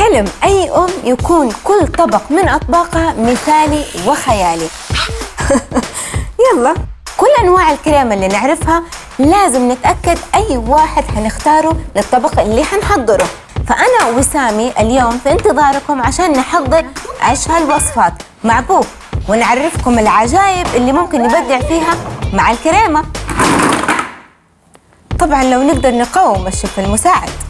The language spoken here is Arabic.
حلم أي أم يكون كل طبق من أطباقها مثالي وخيالي. يلا، كل أنواع الكريمة اللي نعرفها لازم نتأكد أي واحد هنختاره للطبق اللي هنحضره. فأنا وسامي اليوم في انتظاركم عشان نحضر أشهى الوصفات مع بوب، ونعرفكم العجائب اللي ممكن نبدع فيها مع الكريمة. طبعا لو نقدر نقاوم الشيف المساعد.